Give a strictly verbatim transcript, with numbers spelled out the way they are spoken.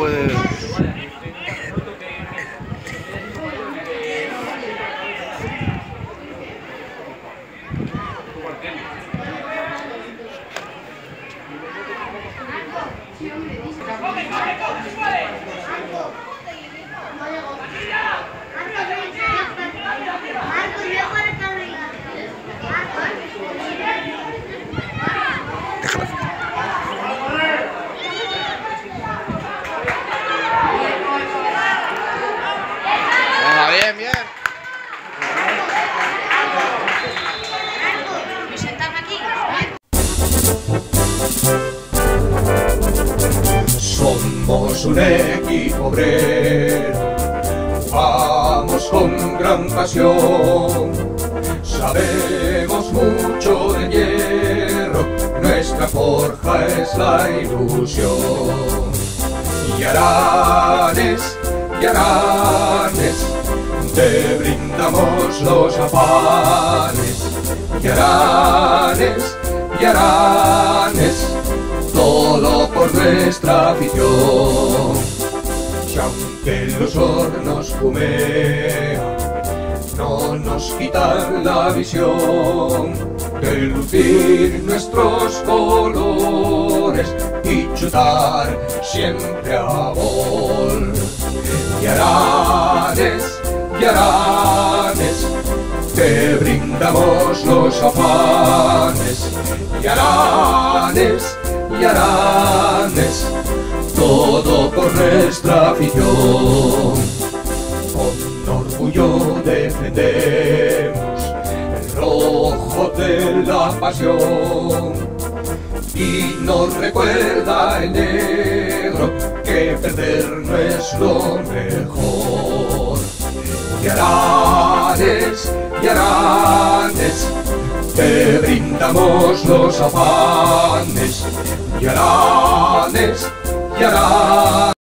puede... Venga, bien, bien. Sentarme aquí. Somos un equipo obrero, vamos con gran pasión, sabemos mucho de hierro, nuestra forja es la ilusión. Y Aranes, y Aranes, te brindamos los afanes. Y Aranes, y Aranes, todo por nuestra afición. Y aunque los hornos humean, no nos quitan la visión de lucir nuestros colores y chutar siempre a gol. Y Aranes, y Aranes, te brindamos los afanes. Y Aranes, y Aranes, todo por nuestra afición. Con orgullo defendemos el rojo de la pasión y nos recuerda el negro que perder no es lo mejor. Y Aranes, y Aranes, te brindamos los afanes. Y Aranes, y Aranes.